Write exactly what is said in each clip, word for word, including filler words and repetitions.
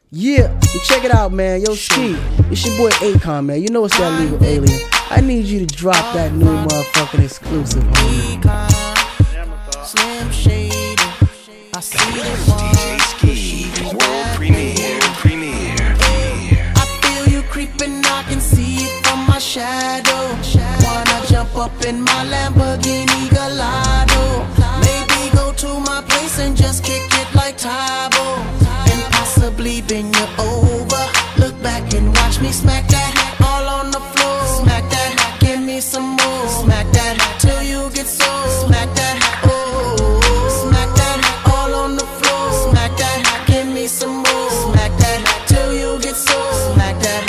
Yeah, you check it out, man. Yo, Ski, it's your boy Akon, man. You know it's that legal alien. I need you to drop that new motherfucking exclusive, homie. Slim Shady, I see the one. D J Ski, world premiere, premiere. I feel you creeping, I can see it from my shadow. Wanna jump up in my Lamborghini Gallardo? Maybe go to my place and just kick it like Tybo, and possibly bend you over. Look back and watch me smack that all on the floor. Smack that, give me some more. Smack that till you get so. Smack that, oh. Smack that all on the floor. Smack that, give me some more. Smack that till you get so. Smack that,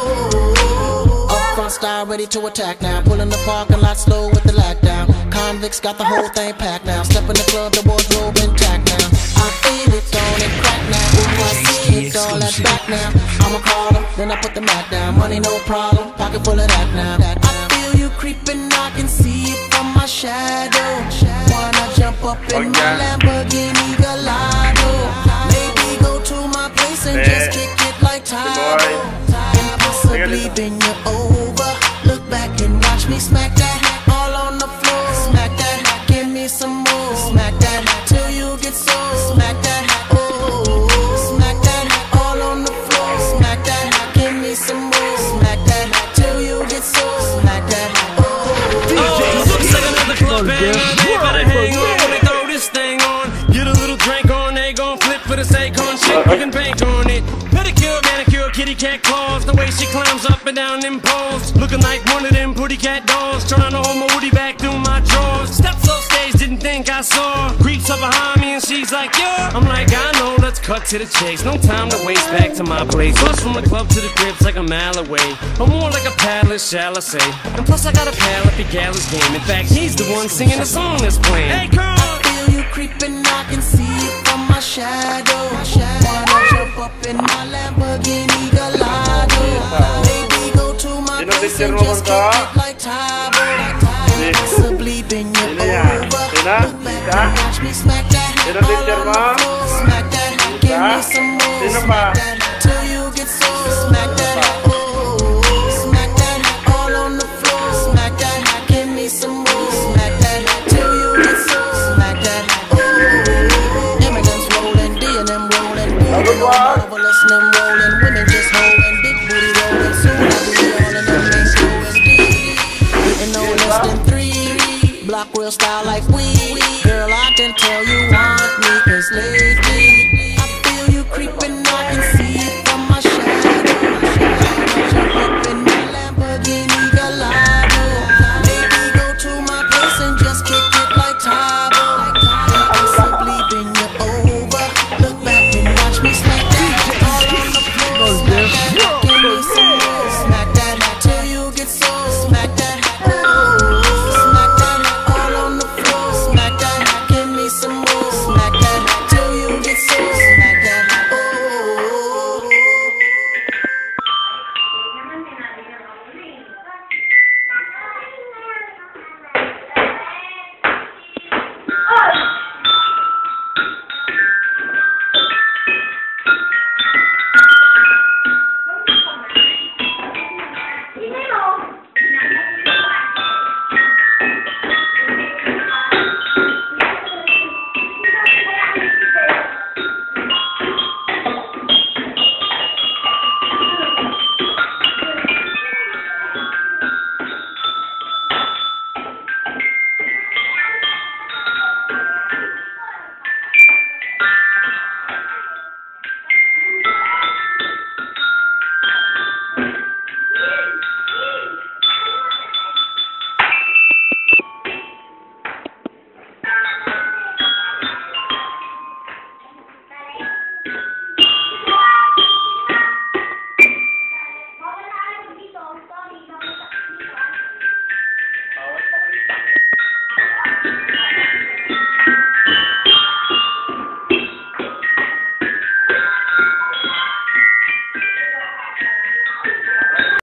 oh. Up front style ready to attack now. Pulling the parking lot slow with the lockdown. Convicts got the whole thing packed now. Step in the club, the wardrobe intact now. I feel it, on it crack now. Ooh, I see it, all that back now. I'ma call them, then I put the mat down. Money no problem, pocket full of that now. I feel you creeping, I can see it from my shadow. Wanna jump up in my Lamborghini Gallardo? Maybe go to my place and just kick it like Tybo, and possibly bend you over. Look back and watch me smack that all on the floor. Smack that, give me some more. Smack that till you get so. Smack that, oh. Smack that all on the floor. Smack that, give me some more. Smack that till you get so. Smack that, oh. Oh, looks like another club banger. They better hang on when they throw this thing on. Get a little drink on, they gon' flip for the Akon shit. You can bank on it. Pedicure, manicure, kitty cat claws. The way she climbs up and down them poles, looking like one of them pretty cat dolls. Trying to hold my woody back through my drawers. Steps off stage, didn't think I saw. Creeps up behind me and she's like, yo. I'm like, I know, let's cut to the chase. No time to waste, back to my place. Bus from the club to the crib's like a mile away, or more like a palace, shall I say. And plus I got a pal at the Gallus game. In fact, he's the one singing the song that's playing. Hey, girl! I feel you creeping, I can see it from my shadow. Wanna jump up in my Lamborghini Gallardo? Maybe go to my place and just kick it like Tybo, and possibly bend you over. Look back and watch me smack that all on the floor. Smack that, give me some more. Smack that till you get so. Smack that, oh. Smack that all on the floor. Smack that, give me some more. Smack that till you get so. Smack that, oh. Eminem's rolling, D and M rolling, moving on marvelous, them rolling, women just holding, big booty rolling. Soon I'll be all in them things going deep. Getting no less than three. Block real style like we.